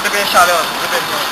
这边下料，这边做。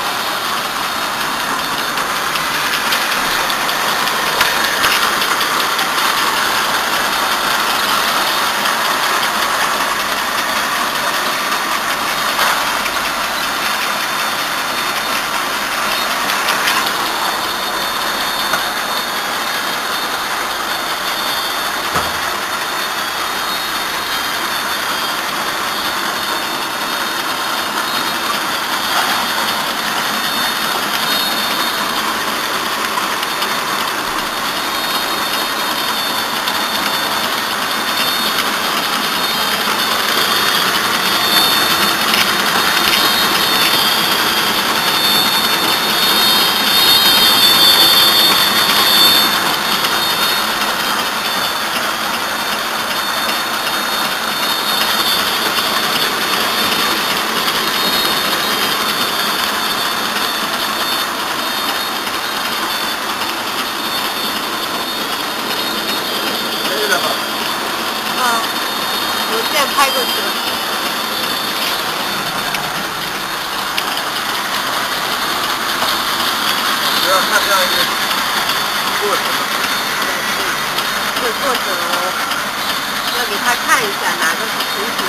我现在拍过去了。 主要看这样一个过程， 这个过程要给他看一下哪个是成型。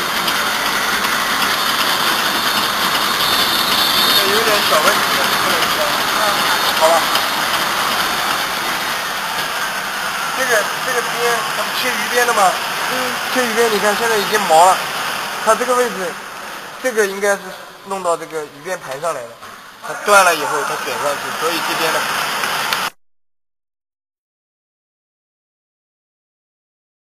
这有点小问题了，不能说。好吧。这个边，它不切鱼边的吗？切鱼边，你看现在已经毛了，它这个位置，这个应该是弄到这个鱼边盘上来了，它断了以后它卷上去，所以这边的